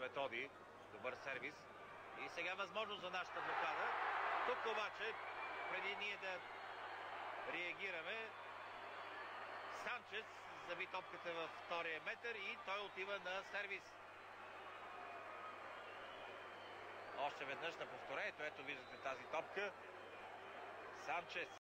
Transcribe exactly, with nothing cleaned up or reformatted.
Методи. Добър сервис. И сега възможност за нашата блокада. Тук обаче, преди ние да реагираме, Санчес заби топката във втория метър и той отива на сервис. Още веднъж на повторението. Ето виждате тази топка. Санчес